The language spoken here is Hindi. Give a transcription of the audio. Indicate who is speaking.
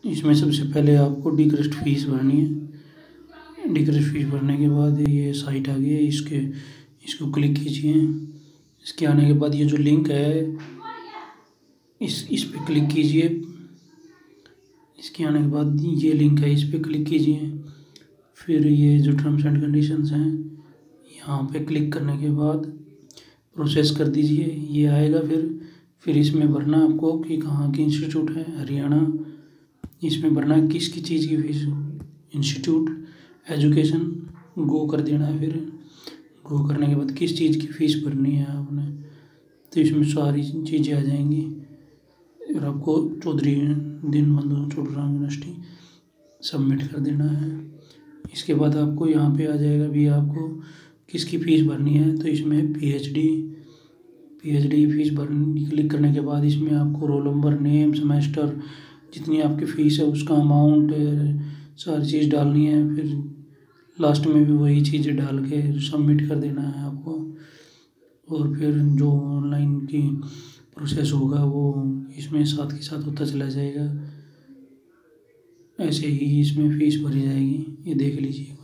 Speaker 1: इसमें सबसे पहले आपको डिक्रस्ट फीस भरनी है। डिक्रस्ट फीस भरने के बाद ये साइट आ गई है, इसको क्लिक कीजिए। इसके आने के बाद ये जो लिंक है इस पे क्लिक कीजिए। इसके आने के बाद ये लिंक है, इस पे क्लिक कीजिए। फिर ये जो टर्म्स एंड कंडीशंस हैं यहाँ पे क्लिक करने के बाद प्रोसेस कर दीजिए, ये आएगा। फिर इसमें भरना आपको कि कहाँ की इंस्टीट्यूट है, हरियाणा। इसमें भरना है किसकी चीज़ की फीस, इंस्टीट्यूट, एजुकेशन, गो कर देना है। फिर गो करने के बाद किस चीज़ की फ़ीस भरनी है आपने, तो इसमें सारी चीज़ें आ जाएंगी। और आपको चौधरी दीनबंधु चौधरी यूनिवर्सिटी सबमिट कर देना है। इसके बाद आपको यहाँ पे आ जाएगा भी आपको किसकी फ़ीस भरनी है, तो इसमें पीएचडी फीस भरनी क्लिक करने के बाद इसमें आपको रोल नंबर, नेम, सेमेस्टर, जितनी आपकी फ़ीस है उसका अमाउंट, सारी चीज़ डालनी है। फिर लास्ट में भी वही चीज़ें डाल के सबमिट कर देना है आपको। और फिर जो ऑनलाइन की प्रोसेस होगा वो इसमें साथ के साथ होता चला जाएगा। ऐसे ही इसमें फ़ीस भरी जाएगी, ये देख लीजिए।